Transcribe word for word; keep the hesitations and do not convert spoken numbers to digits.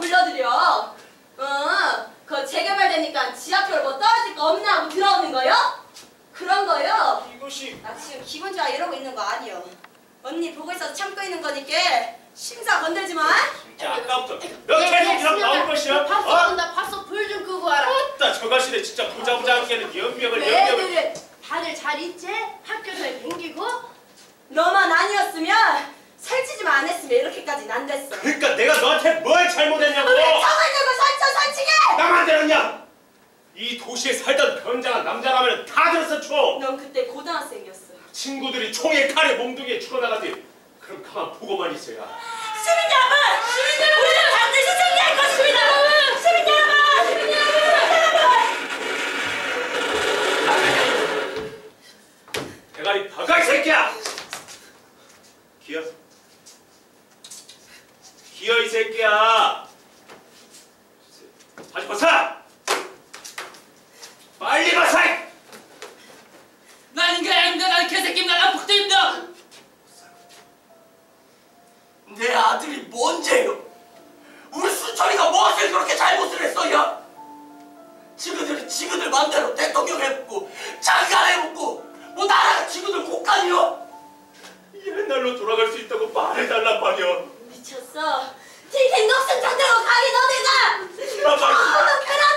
불러드려. 어, 그 재개발되니까 지하철 뭐 떨어질 거 없나 하고 들어오는 거요? 그런 거요? 이것이 나 지금 기분 좋아 이러고 있는 거 아니요. 언니 보고 있어서 참고 있는 거니까 심사 건들지 마. 진짜 아까부터 몇 개는 나올 것이야? 밥솥 어? 온다. 밥솥 불 좀 끄고 와라. 어따 저 가시네 진짜 부자부자 않게는 연병을 연병을. 애들은 다들 잘 있지? 학교에 댕기고? 너만 아니었으면 설치지만 안 했으면 이렇게까지는 안 됐어. 그러니까 내가 너한테 뭘 잘못했냐고. 왜 저걸 두고 설쳐 설치게! 나만 들었냐? 이 도시에 살던 변장한 남자라면 다 들었어 초. 넌 그때 고등학생이었어. 친구들이 총에 칼에 몽둥이에 죽어나가지. 그럼 가만 보고만 있어야. 시민 여러분! 시민 여러분! 우리는 반드시 승리할 것입니다! 시민 여러분! 시민 여러분! 대가리 박아 이 새끼야! 기어. 기어 이 새끼야! 다시 벗어! 빨리 벗어! 난 인간이 아닙니다. 난 개새끼입니다. 난 폭대입니다. 내 아들이 뭔데요? 우리 수철이가 무엇을 그렇게 잘못을 했어요? 지그들이 지그들 맘대로 대통령 해먹고 장관 해먹고 뭐 나라가 지그들 국간이요? 옛날로 돌아갈 수 있다고 말해달란 말이야. 미쳤어. 티켓 녹슨 전대로 가기 너네가! 아, 말- 어, 너 그런